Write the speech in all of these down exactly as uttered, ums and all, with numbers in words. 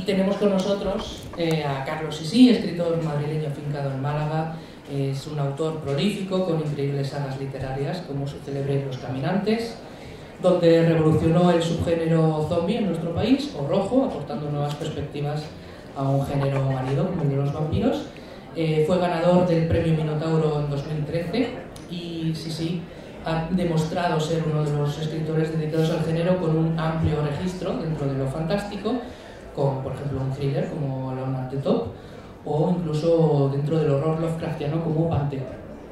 tenemos con nosotros eh, a Carlos Isí, escritor madrileño afincado en Málaga. Es un autor prolífico con increíbles sagas literarias como su célebre Los Caminantes, donde revolucionó el subgénero zombie en nuestro país, o rojo, aportando nuevas perspectivas a un género manido como el de los vampiros. Eh, fue ganador del premio Minotauro en dos mil trece y sí, sí, ha demostrado ser uno de los escritores dedicados al género con un amplio registro dentro de lo fantástico, con, por ejemplo, un thriller como Alone at the Top, o incluso dentro del horror lovecraftiano como Panteón.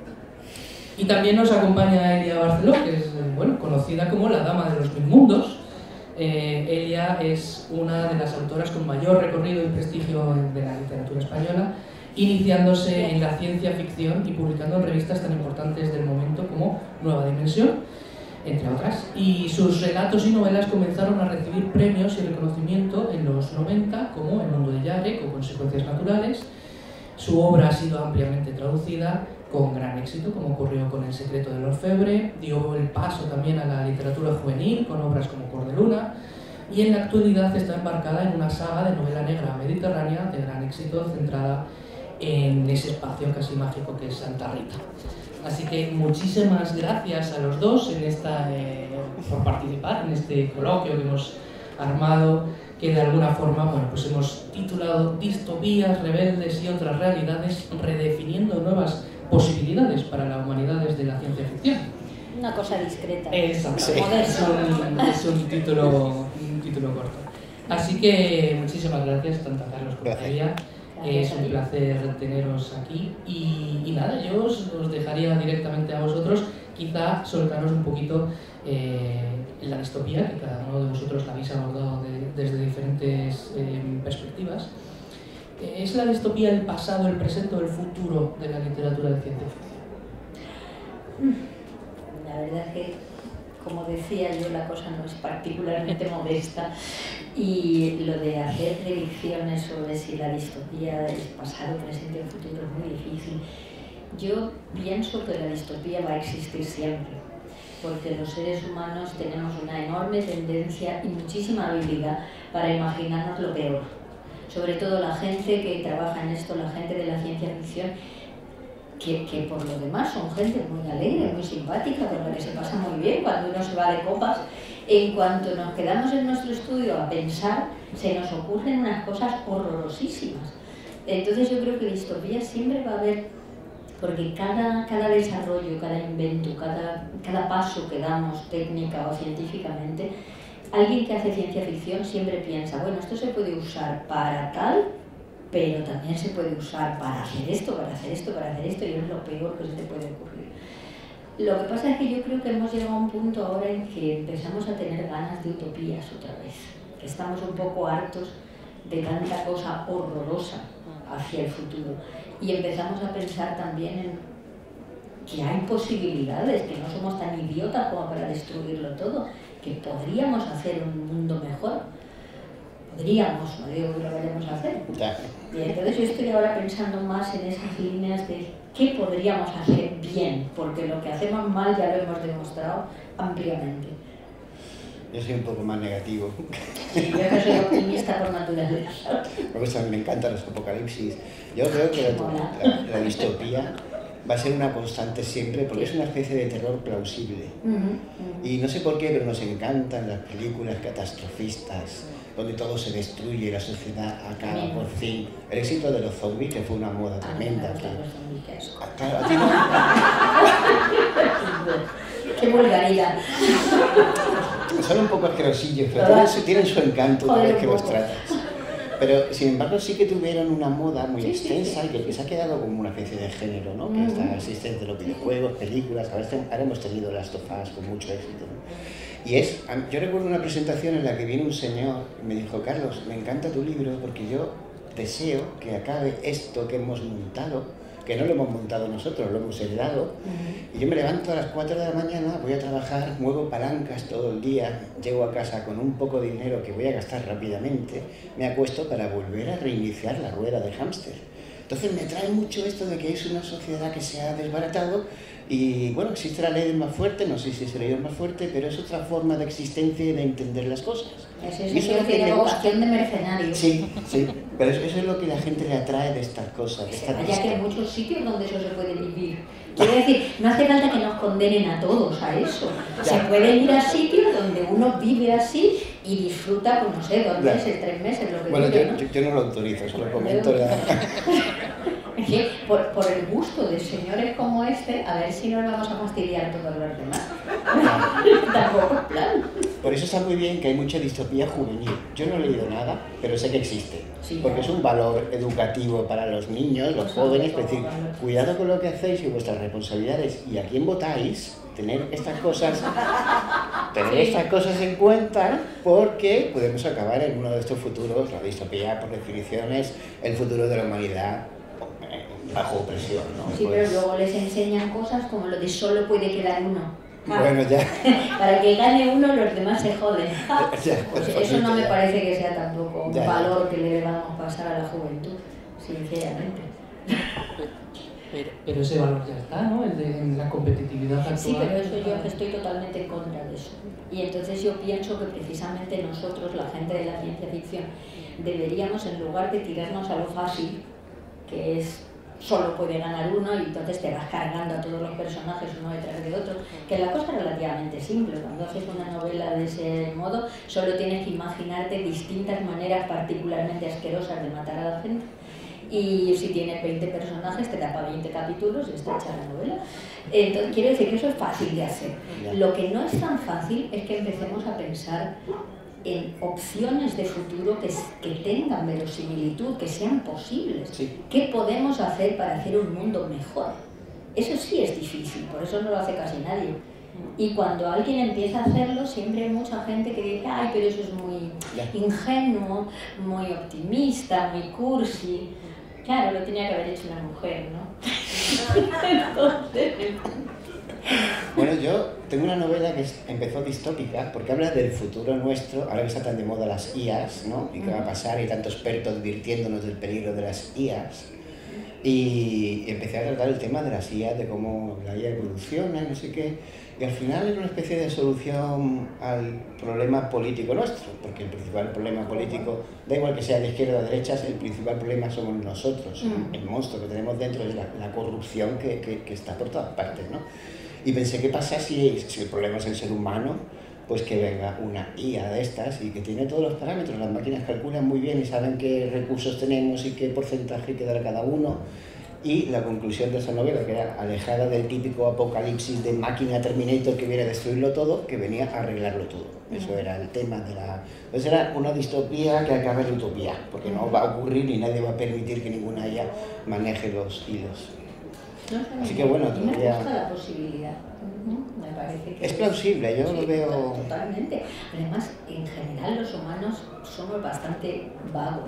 Y también nos acompaña Elia Barceló, que es, bueno, conocida como la Dama de los Mil Mundos. Eh, Elia es una de las autoras con mayor recorrido y prestigio de la literatura española, iniciándose en la ciencia ficción y publicando en revistas tan importantes del momento como Nueva Dimensión, entre otras. Y sus relatos y novelas comenzaron a recibir premios y reconocimiento en los noventa, como El mundo de Yarek o Consecuencias naturales. Su obra ha sido ampliamente traducida con gran éxito, como ocurrió con El secreto del orfebre. Dio el paso también a la literatura juvenil con obras como Cordeluna, y en la actualidad está embarcada en una saga de novela negra mediterránea de gran éxito, centrada en ese espacio casi mágico que es Santa Rita. Así que muchísimas gracias a los dos en esta, eh, por participar en este coloquio que hemos armado, que de alguna forma, bueno, pues hemos titulado Distopías, rebeldes y otras realidades, redefiniendo nuevas posibilidades para la humanidad desde la ciencia ficción. Una cosa discreta. Exacto. Sí. Es, un, es un, título, un título corto. Así que muchísimas gracias tanto a Carlos como a Elia. Es un placer teneros aquí y, y nada, yo os, os dejaría directamente a vosotros, quizá soltaros un poquito eh, la distopía, que cada uno de vosotros la habéis abordado de, desde diferentes eh, perspectivas. Eh, ¿Es la distopía el pasado, el presente o el futuro de la literatura de ciencia ficción? La verdad es que, como decía yo, la cosa no es particularmente modesta. Y lo de hacer predicciones sobre si la distopía es pasado, presente o futuro es muy difícil. Yo pienso que la distopía va a existir siempre, porque los seres humanos tenemos una enorme tendencia y muchísima habilidad para imaginarnos lo peor. Sobre todo la gente que trabaja en esto, la gente de la ciencia ficción, que, que por lo demás son gente muy alegre, muy simpática, con la que se pasa muy bien cuando uno se va de copas. En cuanto nos quedamos en nuestro estudio a pensar, se nos ocurren unas cosas horrorosísimas. Entonces yo creo que distopía siempre va a haber, porque cada, cada desarrollo, cada invento, cada, cada paso que damos técnica o científicamente, alguien que hace ciencia ficción siempre piensa, bueno, esto se puede usar para tal, pero también se puede usar para hacer esto, para hacer esto, para hacer esto, y es lo peor que se te puede ocurrir. Lo que pasa es que yo creo que hemos llegado a un punto ahora en que empezamos a tener ganas de utopías otra vez. Que estamos un poco hartos de tanta cosa horrorosa hacia el futuro. Y empezamos a pensar también en que hay posibilidades, que no somos tan idiotas como para destruirlo todo, que podríamos hacer un mundo mejor. Podríamos, no digo que lo vayamos a hacer. Y entonces yo estoy ahora pensando más en esas líneas de qué podríamos hacer bien, porque lo que hacemos mal ya lo hemos demostrado ampliamente. Yo soy un poco más negativo. Sí, yo no soy optimista por naturaleza. Me gustan, me encantan los apocalipsis. Yo creo que la, la, la distopía va a ser una constante siempre, porque es una especie de terror plausible. Uh-huh, uh-huh. Y no sé por qué, pero nos encantan las películas catastrofistas, donde todo se destruye y la sociedad acaba Bien. por fin. El éxito de los zombies, que fue una moda tremenda. Ah, claro, que... ah, claro, a ti no. Qué vulgaridad. Son un poco asquerosillos, pero tienen su, tienen su encanto una vez que los tratas. Pero, sin embargo, sí que tuvieron una moda muy sí, extensa sí, sí. y que se ha quedado como una especie de género, ¿no? Que está existente en los videojuegos, películas, ahora, ahora hemos tenido las Last of Us con mucho éxito, ¿no? Y es, yo recuerdo una presentación en la que vino un señor y me dijo, Carlos, me encanta tu libro porque yo deseo que acabe esto que hemos montado, que no lo hemos montado nosotros, lo hemos heredado, uh-huh. y yo me levanto a las cuatro de la mañana, voy a trabajar, muevo palancas todo el día, llego a casa con un poco de dinero que voy a gastar rápidamente, me acuesto para volver a reiniciar la rueda del hámster. Entonces me atrae mucho esto de que es una sociedad que se ha desbaratado y bueno, existe la ley del más fuerte, no sé si es la ley del más fuerte, pero es otra forma de existencia y de entender las cosas. Ese es el que tiene vocación de mercenario. Sí, sí, pero eso, eso es lo que la gente le atrae de estas cosas. De esta vaya que hay muchos sitios donde eso se puede vivir. Quiero decir, no hace falta que nos condenen a todos a eso. Ya. Se puede ir a sitios donde uno vive así y disfruta, pues no sé, dos ya. meses, tres meses, lo que bueno, vive, yo, ¿no? yo, yo no lo autorizo, solo comento la... Sí, por, por el gusto de señores como este, a ver si no nos vamos a fastidiar todos los demás. Tampoco es plan. Por eso está muy bien que hay mucha distopía juvenil. Yo no he leído nada, pero sé que existe. Sí, porque claro. Es un valor educativo para los niños, los jóvenes. Es decir, cuidado con lo que hacéis y vuestras responsabilidades. Y a quién votáis, tener estas cosas, tener sí. estas cosas en cuenta, porque podemos acabar en uno de estos futuros. La distopía, por definición, es el futuro de la humanidad bajo presión, ¿no? Sí, pues... pero luego les enseñan cosas como lo de solo puede quedar uno. Ah, bueno, ya. Para que gane uno, los demás se joden. Ya, pues pues eso no me ya. parece que sea tampoco un ya. valor que le debamos pasar a la juventud, sinceramente. Pero, pero ese valor ya está, ¿no? El de en la competitividad actual. Sí, pero eso yo estoy totalmente en contra de eso. Y entonces yo pienso que precisamente nosotros, la gente de la ciencia ficción, deberíamos, en lugar de tirarnos a lo fácil, que es solo puede ganar uno y entonces te vas cargando a todos los personajes uno detrás de otro, que la cosa es relativamente simple. Cuando haces una novela de ese modo, solo tienes que imaginarte distintas maneras particularmente asquerosas de matar a la gente, y si tienes veinte personajes te da para veinte capítulos y está hecha la novela. Entonces quiero decir que eso es fácil de hacer. Lo que no es tan fácil es que empecemos a pensar en opciones de futuro que, que tengan verosimilitud, que sean posibles. Sí. ¿Qué podemos hacer para hacer un mundo mejor? Eso sí es difícil, por eso no lo hace casi nadie. Y cuando alguien empieza a hacerlo, siempre hay mucha gente que dice, ay, pero eso es muy ingenuo, muy optimista, muy cursi. Claro, lo tenía que haber hecho una mujer, ¿no? Entonces... Bueno, yo tengo una novela que empezó distópica porque habla del futuro nuestro, ahora que está tan de moda las I As, ¿no? Y qué va a pasar, y tantos expertos advirtiéndonos del peligro de las I As. Y empecé a tratar el tema de las I As, de cómo la I A evoluciona y no sé qué. Y al final era una especie de solución al problema político nuestro, porque el principal problema político, da igual que sea de izquierda o de derecha, el principal problema somos nosotros. Mm. El monstruo que tenemos dentro es la, la corrupción que, que, que está por todas partes, ¿no? Y pensé, ¿qué pasa si, si el problema es el ser humano? Pues que venga una I A de estas y que tiene todos los parámetros. Las máquinas calculan muy bien y saben qué recursos tenemos y qué porcentaje hay que dar a cada uno. Y la conclusión de esa novela, que era alejada del típico apocalipsis de máquina Terminator que viene a destruirlo todo, que venía a arreglarlo todo. Eso era el tema de la... Pues era una distopía que acaba en utopía, porque no va a ocurrir y nadie va a permitir que ninguna I A maneje los hilos. No, no, Así que bueno, me todavía... gusta la posibilidad. Uh-huh. Me parece que es plausible, yo sí, lo veo... Totalmente. Además, en general los humanos somos bastante vagos.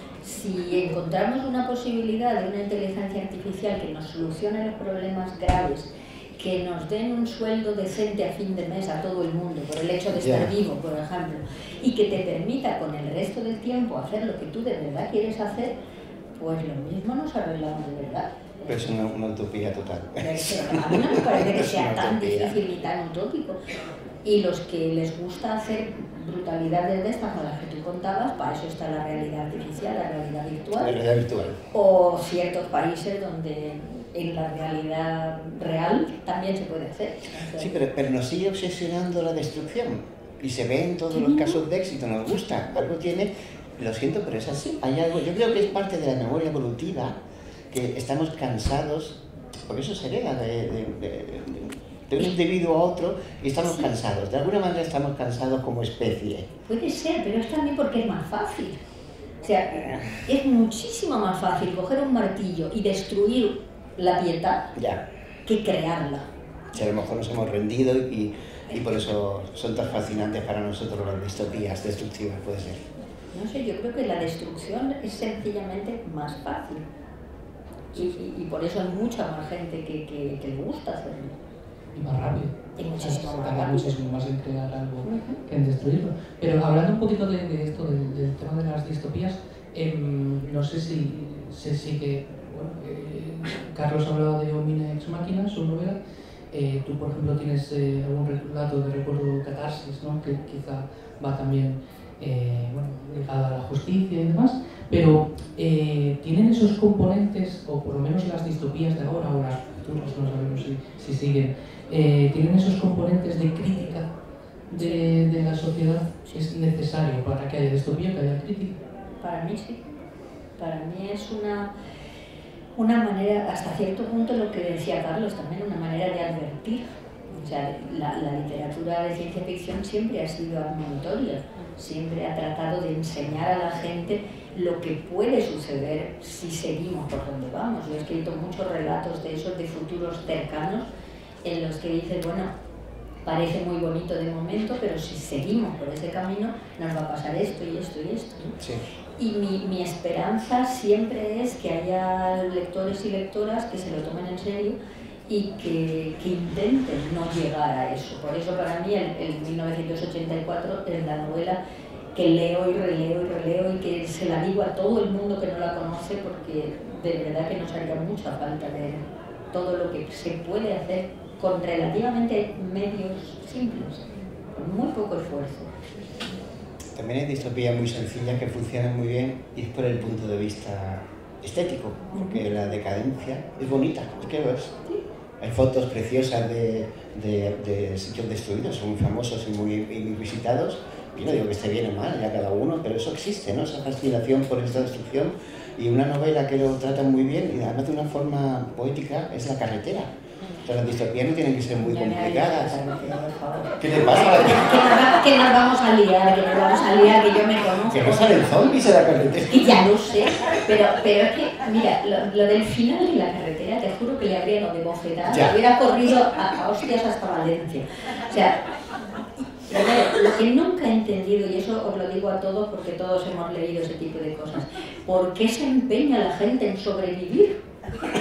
Si encontramos una posibilidad de una inteligencia artificial que nos solucione los problemas graves, que nos den un sueldo decente a fin de mes a todo el mundo por el hecho de estar yeah. vivo, por ejemplo, y que te permita con el resto del tiempo hacer lo que tú de verdad quieres hacer, pues lo mismo nos arreglamos de verdad. Pero es una, una utopía total. A mí no me parece que sea tan difícil ni tan utópico. Y los que les gusta hacer brutalidades de estas con las que tú contabas, para eso está la realidad artificial, la realidad virtual. La realidad virtual. O ciertos países donde en la realidad real también se puede hacer. O sea, sí, pero, pero nos sigue obsesionando la destrucción. Y se ve en todos los casos de éxito, nos gusta. Algo tiene, lo siento, pero es así. Hay algo, yo creo que es parte de la memoria evolutiva, que estamos cansados, porque eso se hereda de, de, de, de de un individuo a otro y estamos sí. cansados. De alguna manera estamos cansados como especie. Puede ser, pero es también porque es más fácil. O sea, es muchísimo más fácil coger un martillo y destruir la piedad ya. que crearla. Si a lo mejor nos hemos rendido y, y por eso son tan fascinantes para nosotros las distopías destructivas, puede ser. No sé, yo creo que la destrucción es sencillamente más fácil. Y, y, y por eso hay mucha más gente que, que, que le gusta hacerlo. y más rápido. Y muchísimo más tarda rápido. muchísimo más en crear algo Uh-huh. que en destruirlo. Pero hablando un poquito de, de esto, del, del tema de las distopías, eh, no sé si se sigue. Bueno, eh, Carlos hablaba de Omnia Ex Machina, su novela. Eh, tú, por ejemplo, tienes eh, algún relato de recuerdo Catarsis, ¿no? Que quizá va también eh, bueno, ligado a la justicia y demás, pero eh, ¿tienen esos componentes, o por lo menos las distopías de ahora o las futuras, no sabemos si, si siguen, eh, tienen esos componentes de crítica de, de la sociedad? ¿Es necesario para que haya distopía, que haya crítica? Para mí sí. Para mí es una, una manera, hasta cierto punto lo que decía Carlos también, una manera de advertir. O sea, la, la literatura de ciencia ficción siempre ha sido admonitoria, siempre ha tratado de enseñar a la gente lo que puede suceder si seguimos por donde vamos. Yo he escrito muchos relatos de esos, de futuros cercanos, en los que dices, bueno, parece muy bonito de momento, pero si seguimos por ese camino nos va a pasar esto y esto y esto, ¿no? Sí. Y mi, mi esperanza siempre es que haya lectores y lectoras que se lo tomen en serio y que, que intenten no llegar a eso. Por eso para mí el, el mil novecientos ochenta y cuatro es la novela que leo y releo y releo y que se la digo a todo el mundo que no la conoce, porque de verdad que nos haría mucha falta de todo lo que se puede hacer con relativamente medios simples, con muy poco esfuerzo. También hay distopías muy sencillas que funcionan muy bien y es por el punto de vista estético, porque la decadencia es bonita, es que lo es. Hay fotos preciosas de, de, de sitios destruidos, son muy famosos y muy, y muy visitados. Yo no digo que esté bien o mal, ya cada uno, pero eso existe, ¿no? Esa fascinación por esta destrucción. Y una novela que lo trata muy bien, y además de una forma poética, es La carretera. O sea, las distopías no tienen que ser muy complicadas. ¿Qué te pasa? Que, que, que nos vamos a liar, que nos vamos a liar, que yo me conozco. Que no salen zombies en la carretera. Que ya lo sé, pero, pero es que, mira, lo, lo del final de La carretera, te juro que le habría lo de bofetada, Ya. hubiera corrido a, a hostias hasta Valencia. O sea, primero, lo que nunca he entendido, y eso os lo digo a todos porque todos hemos leído ese tipo de cosas, ¿por qué se empeña la gente en sobrevivir?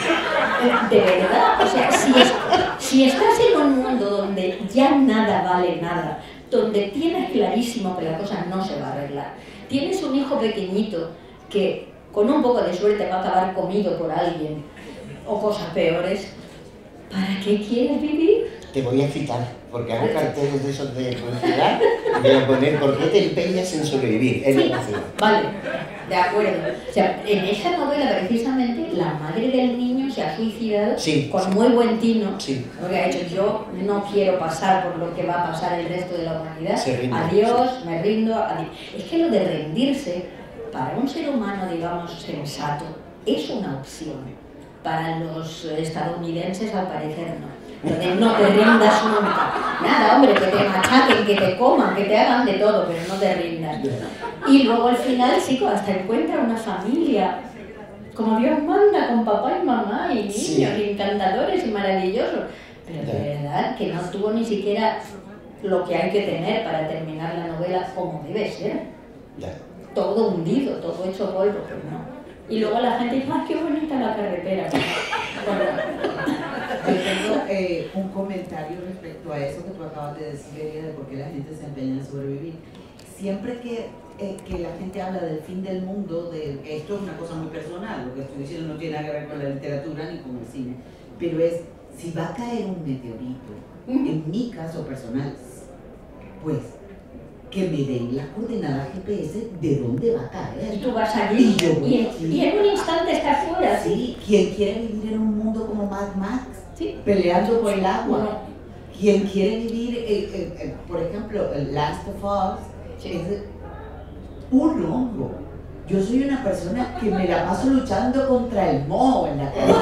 De verdad, o sea, si, es, si estás en un mundo donde ya nada vale nada, donde tienes clarísimo que la cosa no se va a arreglar, tienes un hijo pequeñito que con un poco de suerte va a acabar comido por alguien o cosas peores, ¿para qué quieres vivir? Te voy a citar, porque hago carteles de esos de publicidad y voy a poner ¿por qué te empeñas en sobrevivir? Es Sí, fácil. vale, de acuerdo. O sea, en esa novela precisamente la madre del niño se ha suicidado Sí, con sí. muy buen tino, Sí. porque ha dicho yo no quiero pasar por lo que va a pasar el resto de la humanidad, Se rinde, adiós, me rindo, adiós. Es que lo de rendirse para un ser humano, digamos, sensato, es una opción. Para los estadounidenses al parecer no. Lo de no te rindas nunca. Nada, hombre, que te machaquen, que te coman, que te hagan de todo, pero no te rindas. Y luego al final, chico, hasta encuentra una familia como Dios manda, con papá y mamá y niños, Sí. y encantadores y maravillosos. Pero de verdad que no tuvo ni siquiera lo que hay que tener para terminar la novela como debe ser. Ya. Todo hundido, todo hecho polvo, pero no. Y luego la gente dice, ¡ay, qué bonita la carretera! Bueno, Yo tengo eh, un comentario respecto a eso que tú acabas de decir, Elia, de por qué la gente se empeña en sobrevivir. Siempre que, eh, que la gente habla del fin del mundo, de, esto es una cosa muy personal, lo que estoy diciendo no tiene nada que ver con la literatura ni con el cine, pero es, si va a caer un meteorito, en mi caso personal, pues que me den las coordenadas G P S de dónde va a caer. y tú vas allí Y yo voy y, aquí. y en un instante estás fuera. Sí, ¿quién quiere vivir en un mundo como Mad Max? Sí. Peleando por el agua. No. ¿Quién quiere vivir, eh, eh, eh, por ejemplo, el Last of Us? Sí. Es un hongo. Yo soy una persona que me la paso luchando contra el moho en la calle.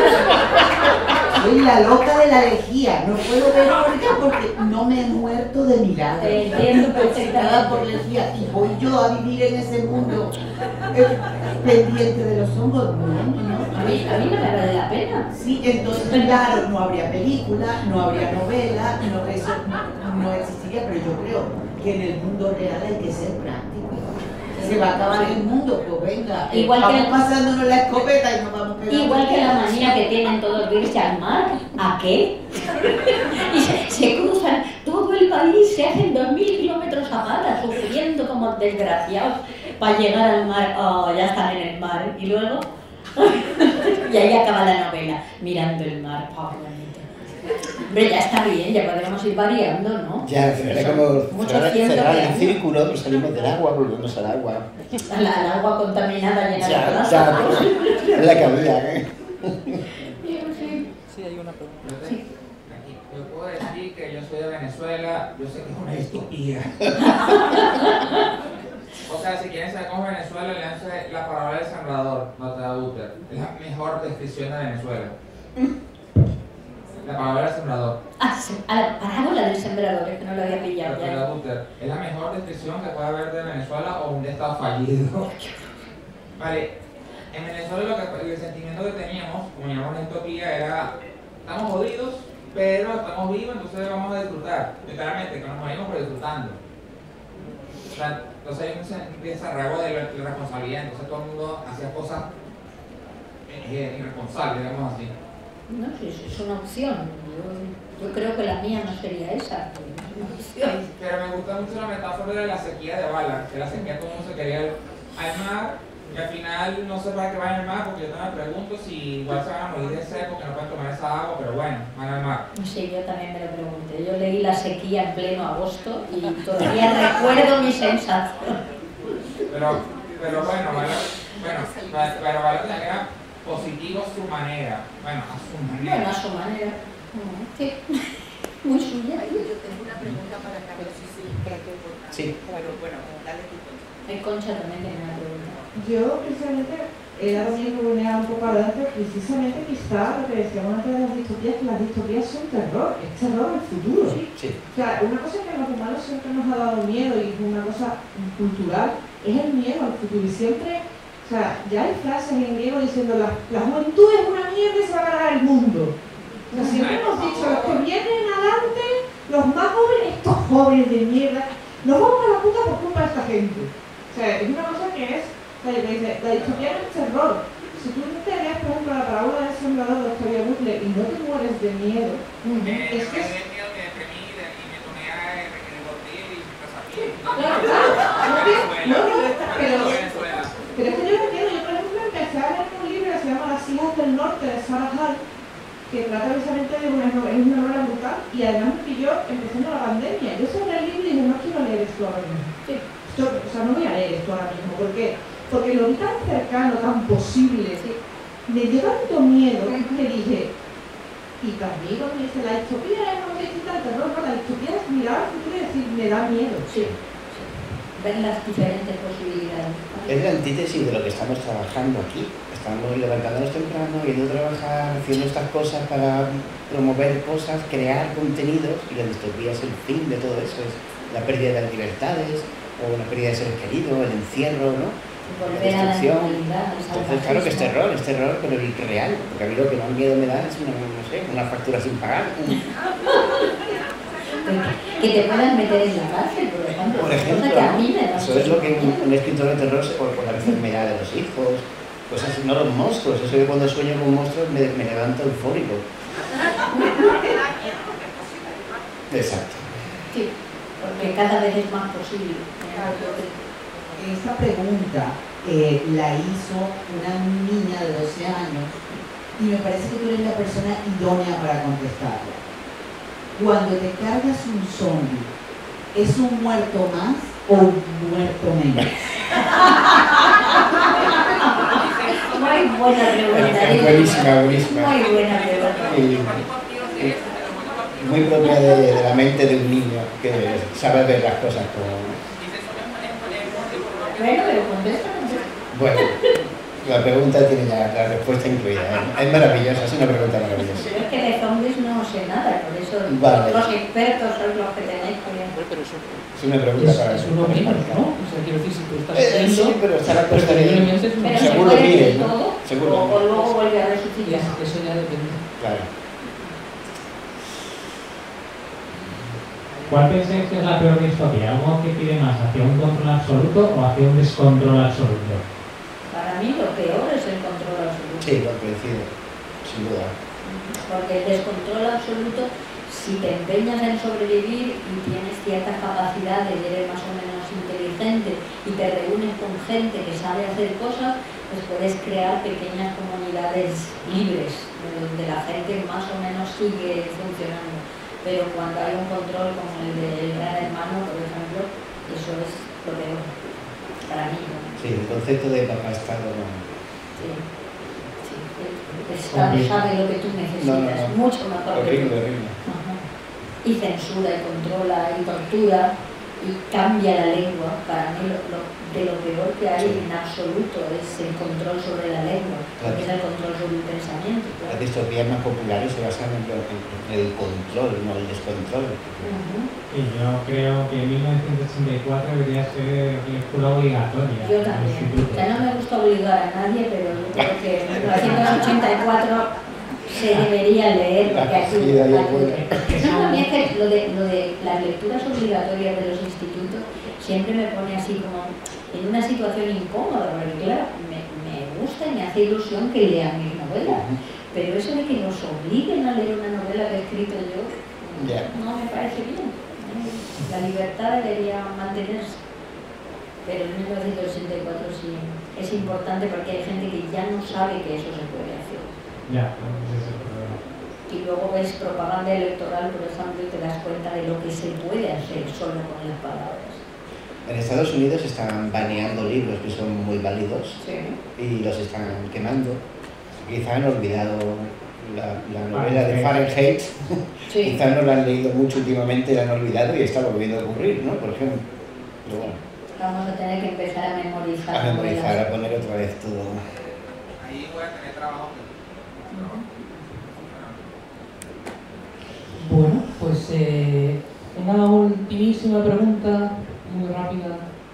Soy la loca de la lejía. No puedo ver ahorita porque no me he muerto de milagro. Te entiendo Afectada por lejía. Y voy yo a vivir en ese mundo eh, pendiente de los hongos. No, no. A mí, a mí no me vale la pena. Sí, entonces claro, no habría película, no habría novela, no, eso no, no existiría, pero yo creo que en el mundo real hay que ser práctico. se va a acabar el mundo, pues venga, igual vamos que, pasándonos la escopeta y nos vamos quedando. Igual que la manía que tienen todos de irse al mar, ¿a qué? Y se, se cruzan todo el país, se hacen dos mil kilómetros a pata, sufriendo como desgraciados para llegar al mar. Oh, ya están en el mar. Y luego, y ahí acaba la novela, mirando el mar. Oh, hombre, ya está bien, ya podemos ir variando, ¿no? Ya, pero era como cerrar, cerrar el círculo, pues salimos del agua, volvemos al agua. Al agua contaminada llena ya, de plástico. Ya, es la que había, ¿eh? Sí, hay una pregunta. Sí. Aquí, yo puedo decir que yo soy de Venezuela, yo sé que es una distopía. O sea, si quieren saber cómo es Venezuela, leanse La palabra del sembrador, Nota de Uter. Es la mejor descripción de Venezuela. La palabra del sembrador. Ah, sí. La parábola del sembrador, es que no lo había pillado ya. Nota de Uter. Es la mejor descripción que puede haber de Venezuela o un estado fallido. Vale, en Venezuela lo que, el sentimiento que teníamos, como llamamos la distopía, era: estamos jodidos, pero estamos vivos, entonces vamos a disfrutar. Literalmente, que nos morimos pero disfrutando. O sea, entonces hay un desarraigo de la, de la responsabilidad, entonces todo el mundo hacía cosas eh, irresponsables, digamos así. No, sí, es una opción. Yo, yo creo que la mía no sería esa. Es una opción. Pero me gusta mucho la metáfora de la sequía de Bala, que la sequía todo el mundo se quería ir al mar y al final no sé para qué van al mar, porque yo también me pregunto si igual se van a morir de sed porque no pueden tomar esa agua, pero bueno, van al mar. Sí, yo también me lo pregunté. Yo leí La sequía en pleno agosto y todavía recuerdo mi sensación. Pero, pero bueno, Bala, bueno, pero Bala tenía positivo a su manera, bueno, a su manera. Bueno, a su manera. Sí, muy suya. Yo tengo una pregunta para Carlos y sí, para que Sí. Pero bueno, dale tú. El Concha también tiene una pregunta. Yo precisamente era lo mismo que venía un poco adelante, precisamente quizá lo que decíamos antes de las distopías, que las distopías son terror, es terror al futuro. Sí. O sea, una cosa que a los humanos siempre nos ha dado miedo y es una cosa cultural, es el miedo al futuro. Y siempre, o sea, ya hay frases en griego diciendo la, la juventud es una mierda y se va a cargar el mundo. O sea, siempre hemos dicho, los que vienen adelante, los más jóvenes, estos jóvenes de mierda, nos vamos a la puta por culpa de esta gente. O sea, es una cosa que es, o sea, que dice, la distopía no es terror. Si tú te lees, por ejemplo, la parábola del sembrador de Octavio Butler y no te mueres de miedo, Eh, es que es... me miedo, me deprimí y me tomé a requeribotil y me pasapí. Claro, claro, no, no, pero, pero es que yo no entiendo. Yo, por ejemplo, empecé a leer un libro que se llama Las hijas del norte de Sarah Hall, que trata precisamente de una, es una novela brutal, y además me pilló empezando la pandemia. Yo cerré el libro y dije, no quiero leer esto ahora mismo. Esto, o sea, no voy a leer esto ahora mismo. ¿Por qué? Porque lo vi tan cercano, tan posible, me dio tanto miedo que dije, y también cuando me dice, la distopía es no necesita el terror, no, la distopía es mirar al futuro y decir, me da miedo. Sí, sí. Ver las diferentes posibilidades. Es la antítesis de lo que estamos trabajando aquí. Estamos levantándonos temprano, yendo a trabajar, haciendo estas cosas para promover cosas, crear contenidos, y la distopía es el fin de todo eso, es la pérdida de las libertades, o la pérdida de seres queridos, el encierro, ¿no? Volver La a la destrucción. normalidad, al Entonces, claro que es salvajismo. terror, es terror, pero el real, porque a mí lo que más miedo me da es una, no sé, una factura sin pagar. Que te puedan meter en la cárcel, por ejemplo. Por ejemplo, cosa que a mí me da eso es lo que un, mucho un escritor de terror se por, por la enfermedad de los hijos, cosas así, no los monstruos. Eso que cuando sueño con monstruos me, me levanto eufórico. Exacto. Sí, porque cada vez es más posible. Esta pregunta eh, la hizo una niña de doce años y me parece que tú eres la persona idónea para contestarla. Cuando te cargas un zombie, ¿es un muerto más o un muerto menos? Muy buena pregunta. Es buenísima, buenísima. Muy buena pregunta. Y, y, muy propia de, de la mente de un niño que sabe ver las cosas como... Bueno, pero contesta. Bueno, la pregunta tiene ya la respuesta incluida. ¿eh? Es maravillosa, es una pregunta maravillosa. Pero es que de zombies no sé nada, por eso Vale. los expertos sois los que tenéis que... Pero eso Es una pregunta es, para... es uno menos, ¿no? O sea, quiero decir, si tú estás Eh, viendo... sí, pero está la cosa de... posiblemente es un- Pero se Seguro puede miren, decir ¿no? todo Seguro. o, o luego vuelve a resucitar. es- Eso ya depende. Claro. Hay ¿cuál pensáis que es la peor distopía? ¿Algo que pide más hacia un control absoluto o hacia un descontrol absoluto? Para mí lo peor es el control absoluto. Sí, lo coincido, sin duda. Porque el descontrol absoluto, si te empeñas en sobrevivir y tienes cierta capacidad de ser más o menos inteligente y te reúnes con gente que sabe hacer cosas, pues puedes crear pequeñas comunidades libres, donde la gente más o menos sigue funcionando. Pero cuando hay un control como el del Gran Hermano, por ejemplo, eso es lo peor, para mí, ¿no? Sí, el concepto de papá Estado no. Sí, sí. El Estado sabe lo que tú necesitas, no, no, no. mucho mejor que tú. Horrible, horrible. Ajá. Y censura, y controla, y tortura, y cambia la lengua. Para mí, lo, lo, de lo peor que hay Sí. en absoluto es el control sobre la lengua, Claro. que es el control sobre el pensamiento. Claro. Las distopías más populares se basan en, lo- en el control, no el descontrol. Ujú. Y yo creo que mil novecientos ochenta y cuatro debería ser lectura obligatoria. Yo en el también. instituto. O sea, no me gusta obligar a nadie, pero yo creo que en mil novecientos ochenta y cuatro se debería leer, porque aquí... Sí, ahí aquí- puede. No, a mí es que lo de, lo de las lecturas obligatorias de los institutos siempre me pone así como en una situación incómoda, porque claro, me, me gusta y me hace ilusión que lean mis novelas, pero eso de que nos obliguen a leer una novela que he escrito yo, Ya. no me parece bien. La libertad debería mantenerse, pero en mil novecientos ochenta y cuatro sí es importante porque hay gente que ya no sabe que eso se puede hacer. Ya, ese es el problema. Y luego ves propaganda electoral, por ejemplo, y te das cuenta de lo que se puede hacer solo con las palabras. En Estados Unidos están baneando libros que son muy válidos Sí. y los están quemando. Quizá han olvidado la, la novela de Fahrenheit. Fahrenheit, Sí. quizá no la han leído mucho últimamente, la han olvidado y está volviendo a ocurrir, ¿no? Por ejemplo. Pero bueno, Vamos a tener que empezar a memorizar. a memorizar, novelas. a poner otra vez todo. Ahí voy a tener trabajo. Bueno, pues eh, una ultimísima pregunta, muy rápida.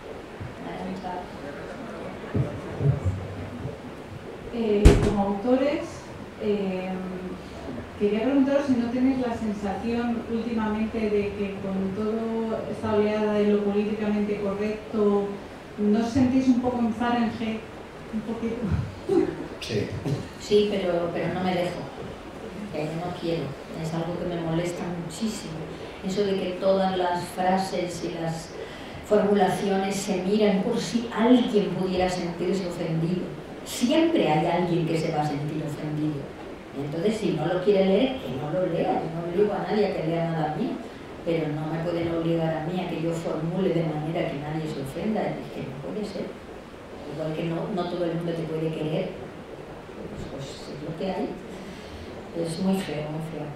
Eh, como autores, eh, quería preguntaros si no tenéis la sensación últimamente de que con toda esta oleada de lo políticamente correcto, ¿no os sentís un poco en Fahrenheit? Un poquito. Sí. Sí, pero, pero no me dejo. Eh, no quiero. Es algo que me molesta muchísimo. Eso de que todas las frases y las formulaciones se miran por si alguien pudiera sentirse ofendido. Siempre hay alguien que se va a sentir ofendido. Entonces, si no lo quiere leer, que no lo lea. Yo no obligo a nadie a que lea nada mío, pero no me pueden obligar a mí a que yo formule de manera que nadie se ofenda. Es que no puede ser. Igual que no, no todo el mundo te puede querer. Pues, pues es lo que hay. Es muy feo, muy feo.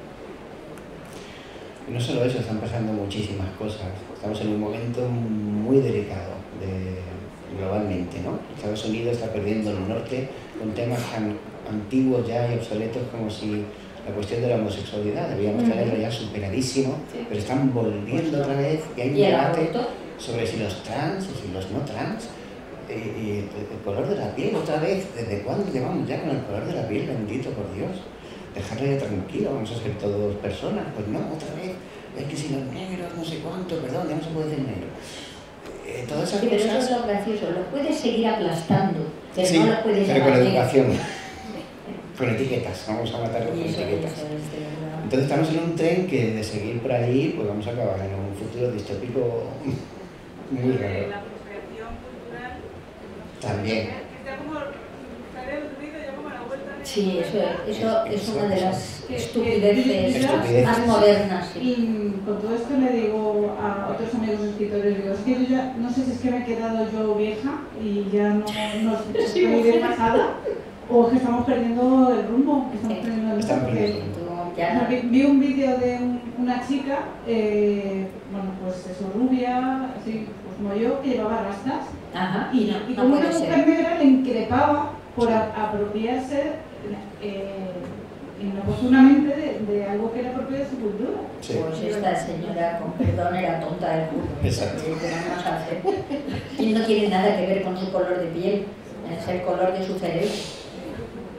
Y no solo eso, están pasando muchísimas cosas. Estamos en un momento muy delicado de, globalmente, ¿no? Estados Unidos está perdiendo el norte con temas tan antiguos ya y obsoletos como si la cuestión de la homosexualidad debíamos Ujú. tenerlo ya superadísimo, Sí. pero están volviendo otra vez y hay un ¿Y el debate aborto? sobre si los trans o si los no trans. Y, y el, el color de la piel, otra vez, ¿desde cuándo llevamos ya con el color de la piel? Bendito por Dios. Dejarle tranquilo, vamos a ser todos personas. Pues no, otra vez. Es que si los negros, no sé cuánto, perdón, ya no se puede decir negro. Eh, todas esas Sí, pero eso cosas. es lo gracioso. Lo puedes seguir aplastando, pero Sí, no lo puedes pero con llamar educación. Con etiquetas, vamos a matarlo con Y eso, etiquetas. eso es de verdad. Entonces estamos en un tren que de seguir por ahí, pues vamos a acabar en un futuro distópico muy raro. La apropiación cultural. También. Está como estar el ruido ya como a la vuelta de. Sí, eso, eso es Eso, una de eso. las Que- estupideces Estupideces. más modernas. Sí. Y con todo esto le digo a otros amigos escritores, digo, es que yo ya, no sé si es que me he quedado yo vieja y ya no, no estoy muy desfasada, o es que estamos perdiendo el rumbo, que estamos Sí. perdiendo el Estamos rumbo, perdiendo porque- el rumbo. Tú ya no- Vi, vi un vídeo de un- una chica, eh, bueno, pues eso, rubia, así, pues como yo, que llevaba rastas, Ajá, y, y no, y no como una puede mujer ser. negra le increpaba por a- apropiarse eh, inoportunamente de, de algo que era propio de su cultura. Sí. Pues esta señora, con perdón, era tonta del culo. Exacto. ¿Qué vamos a hacer? Y no tiene nada que ver con su color de piel, es el color de su cerebro.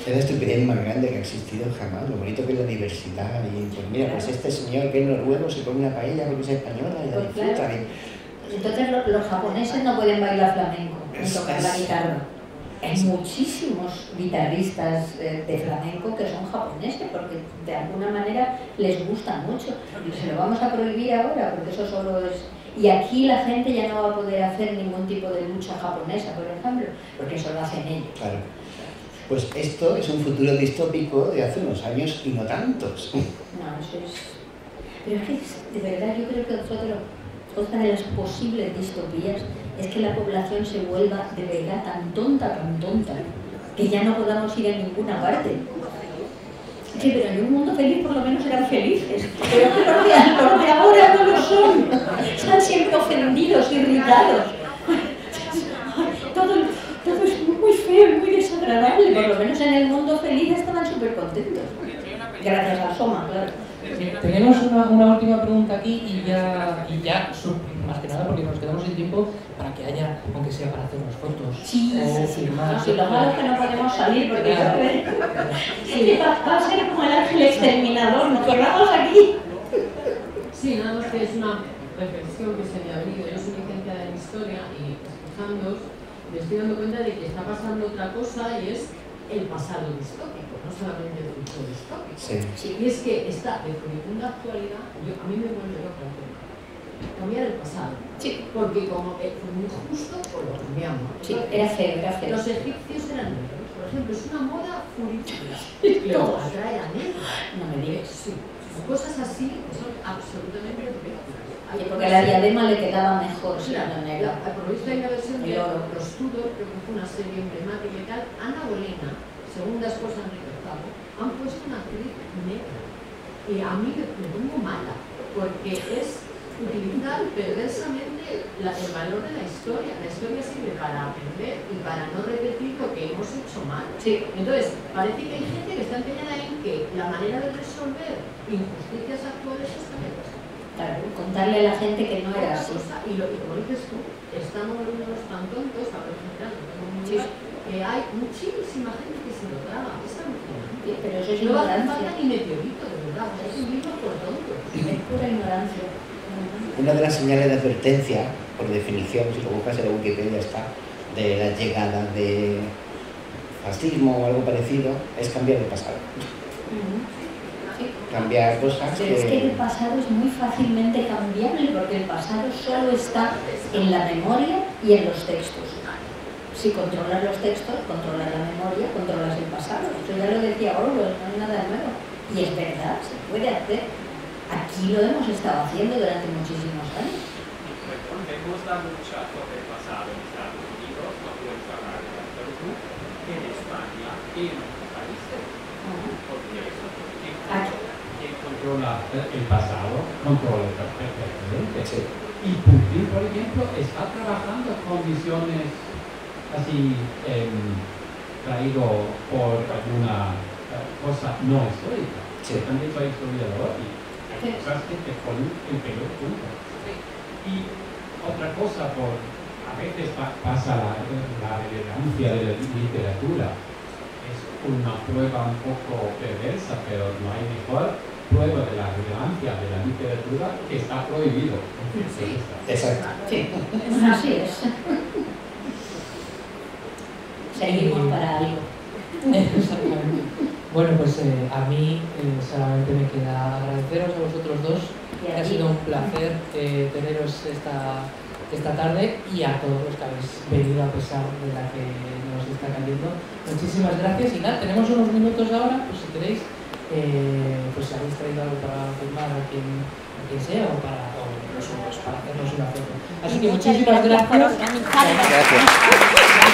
Es la estupidez más grande que ha existido jamás, lo bonito que es la diversidad. Y pues mira, pues este señor que es noruego se come una paella porque es española y la Pues disfruta. claro. Y... Entonces los, los japoneses no pueden bailar flamenco ni tocar la guitarra. Hay muchísimos guitarristas eh, de flamenco que son japoneses porque de alguna manera les gusta mucho. Y se lo vamos a prohibir ahora porque eso solo es... Y aquí la gente ya no va a poder hacer ningún tipo de lucha japonesa, por ejemplo, porque eso lo hacen ellos. Claro. Pues esto es un futuro distópico de hace unos años y no tantos. No, eso es... Pero es que de verdad yo creo que nosotros, otra de las posibles distopías es que la población se vuelva de verdad tan tonta, tan tonta, que ya no podamos ir a ninguna parte. Sí, pero en un mundo feliz por lo menos eran felices. Pero que los de, los de ahora no lo son. Están siempre ofendidos, irritados. Todo, todo es muy feo y muy desagradable. Por lo menos en el mundo feliz estaban súper contentos. Gracias a Soma, claro. Tenemos una, una última pregunta aquí y ya, y ya más que nada porque nos quedamos sin tiempo para que haya, aunque sea para hacernos fotos sí, o filmar. Sí, lo malo es que no podemos salir porque claro. Sí, va, va a ser como el ángel exterminador, nos quedamos aquí. Sí, nada más que es una reflexión que se me ha venido. Yo soy licenciada en historia y escuchándoos me estoy dando cuenta de que está pasando otra cosa y es el pasado distópico, no solamente el futuro distópico. Sí. Sí, y es que está de profunda actualidad, yo, a mí me vuelve loca el tema. Cambiar el pasado. Sí. Porque como eh, fue muy justo, pues lo cambiamos. Sí, era feo, era feo. Los egipcios eran negros, por ejemplo, es una moda furiosa. Cleopatra era negra. No me digas. Sí. Cosas así que son absolutamente ridículas. Sí, porque la diadema le quedaba mejor siendo claro, negra. Por lo visto hay una versión de Los Tudor, creo que fue una serie emblemática y tal. Ana Bolena, segunda esposa de Enrique octavo, han puesto una actriz negra. Y a mí me, me pongo mala, porque es utilizar perversamente la, el valor de la historia. La historia sirve para aprender y para no repetir lo que hemos hecho mal. Sí. Entonces, parece que hay gente que está empeñada en que la manera de resolver injusticias actuales es también. Claro, contarle a la gente que no era así. Y, lo, y como dices tú, estamos volviéndonos tan tontos, a ver, sí, que hay muchísima gente que se lo traga. Es alucinante. Sí, pero eso es no ignorancia. No hace falta ni meteorito, de verdad. O sea, es un libro por tontos. Es pura ignorancia. Una de las señales de advertencia, por definición, si lo buscas en la Wikipedia está, de la llegada de fascismo o algo parecido, es cambiar el pasado. Uh-huh. Cambiar cosas. Pero es que el pasado es muy fácilmente cambiable porque el pasado solo está en la memoria y en los textos. Si controlas los textos, controlas la memoria, controlas el pasado. Eso ya lo decía Orwell, no es nada nuevo. Y es verdad, se puede hacer. Aquí lo hemos estado haciendo durante muchísimos años. Me gusta mucho sobre el pasado en Estados Unidos, no puedes hablar de Perú, en España y en otros países. Porque eso quien controla el pasado controla el presente. Sí. Y Putin, por ejemplo, está trabajando con visiones así eh, traído por alguna cosa no histórica. Sí. Han dicho a historiador y hay cosas que te ponen en peor punto. Y otra cosa, por a veces pa pasa la, la relevancia de la literatura. Es una prueba un poco perversa, pero no hay mejor prueba de la relevancia de la literatura que está prohibido. Sí. Exacto. Sí, así es. Seguimos para algo. Exactamente. Bueno, pues eh, a mí eh, solamente me queda agradeceros a vosotros dos, que ha sido un placer eh, teneros esta, esta tarde y a todos los que habéis venido a pesar de la que nos está cayendo. Muchísimas gracias y nada, tenemos unos minutos ahora, pues si queréis, eh, pues si habéis traído algo para filmar a quien, a quien sea o para, o incluso pues, para hacernos una foto. Así que muchísimas gracias. Gracias.